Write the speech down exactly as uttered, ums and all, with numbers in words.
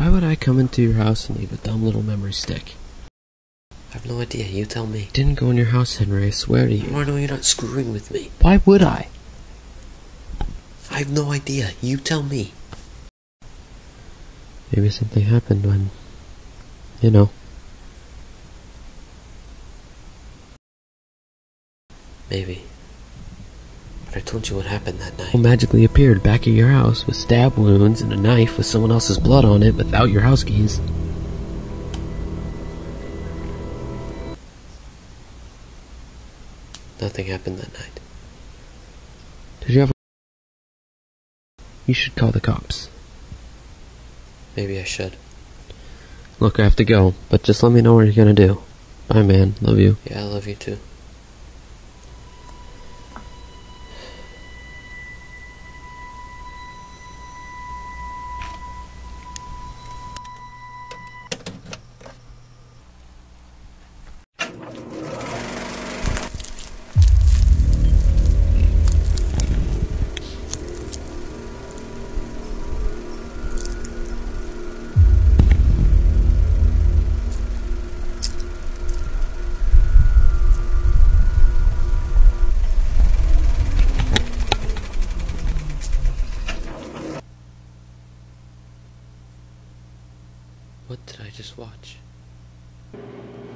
Why would I come into your house and leave a dumb little memory stick? I have no idea, you tell me. I didn't go in your house, Henry, I swear to you. I know you're not screwing with me. Why would I? I have no idea, you tell me. Maybe something happened when, you know. Maybe. But I told you what happened that night. Who magically appeared back at your house with stab wounds and a knife with someone else's blood on it without your house keys. Nothing happened that night. Did you ever... You should call the cops. Maybe I should. Look, I have to go, but just let me know what you're gonna do. Bye, man. Love you. Yeah, I love you too. What did I just watch?